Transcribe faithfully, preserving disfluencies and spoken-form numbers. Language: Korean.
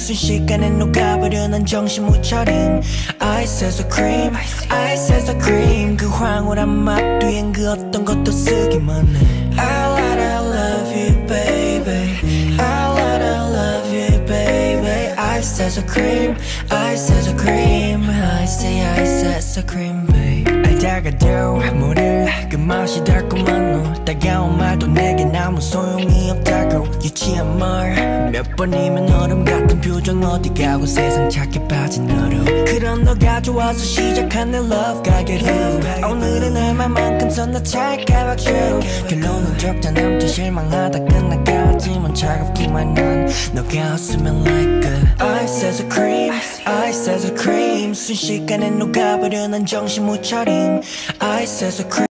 순식간에 녹아버려 난 정신 못 차림 Ice as a cream, ice as a cream 그 황홀한 맛 뒤엔 그 어떤 것도 쓰기만 해 I love, I love you baby I love, I love you baby Ice as a cream, ice as a cream Ice, ice as a cream baby 알다가도 모를 그 맛이 달콤한 너 따가운 말도 내겐 아무 소용이 없다고 유치한 말 몇 번이면 얼음 같은 표정 어디 가고 세상 착해 빠진 너로 그런 너가 좋아서 시작한 내 love 가게로 오늘은 얼마만큼 섰나 찰까 박수로 결론은 적다 남자 실망하다 끝나가지만 차갑기만 한 너가 없으면 like a ice as a cream ice as a cream 순식간에 녹아버려 난 정신 못 차림 Ice as a cream